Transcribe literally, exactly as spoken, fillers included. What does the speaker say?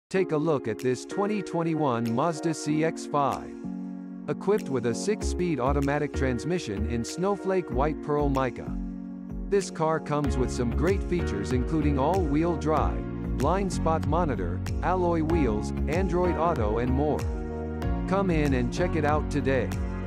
Take a look at this twenty twenty-one Mazda C X five. Equipped with a six-speed automatic transmission in snowflake white pearl mica. This car comes with some great features including all-wheel drive, blind spot monitor, alloy wheels, Android Auto and more. Come in and check it out today.